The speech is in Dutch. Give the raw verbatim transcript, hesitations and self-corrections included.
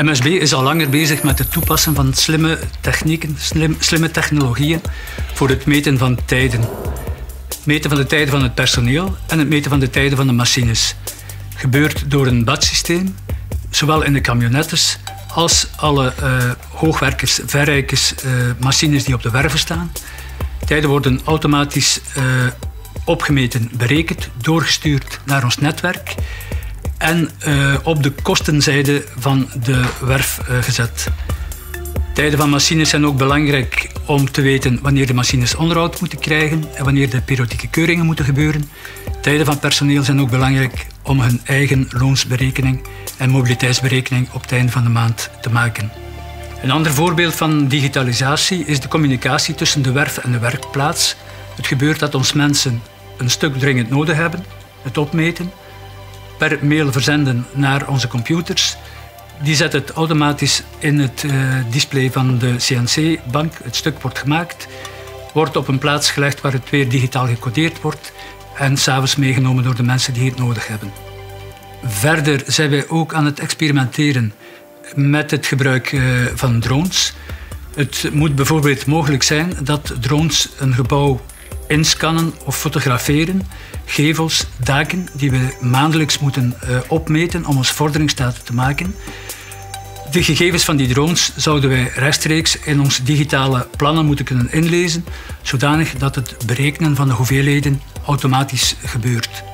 M S B is al langer bezig met het toepassen van slimme technieken, slim, slimme technologieën voor het meten van tijden. Het meten van de tijden van het personeel en het meten van de tijden van de machines. Gebeurt door een badsysteem, zowel in de camionettes als alle uh, hoogwerkers, verrijkers, uh, machines die op de werven staan. Tijden worden automatisch uh, opgemeten, berekend, doorgestuurd naar ons netwerk en uh, op de kostenzijde van de werf uh, gezet. Tijden van machines zijn ook belangrijk om te weten wanneer de machines onderhoud moeten krijgen en wanneer de periodieke keuringen moeten gebeuren. Tijden van personeel zijn ook belangrijk om hun eigen loonsberekening en mobiliteitsberekening op het einde van de maand te maken. Een ander voorbeeld van digitalisatie is de communicatie tussen de werf en de werkplaats. Het gebeurt dat ons mensen een stuk dringend nodig hebben, het opmeten, per mail verzenden naar onze computers. Die zet het automatisch in het uh, display van de C N C-bank. Het stuk wordt gemaakt, wordt op een plaats gelegd waar het weer digitaal gecodeerd wordt en 's avonds meegenomen door de mensen die het nodig hebben. Verder zijn wij ook aan het experimenteren met het gebruik uh, van drones. Het moet bijvoorbeeld mogelijk zijn dat drones een gebouw inscannen of fotograferen, gevels, daken die we maandelijks moeten uh, opmeten om ons vorderingsstaat te maken. De gegevens van die drones zouden wij rechtstreeks in onze digitale plannen moeten kunnen inlezen, zodanig dat het berekenen van de hoeveelheden automatisch gebeurt.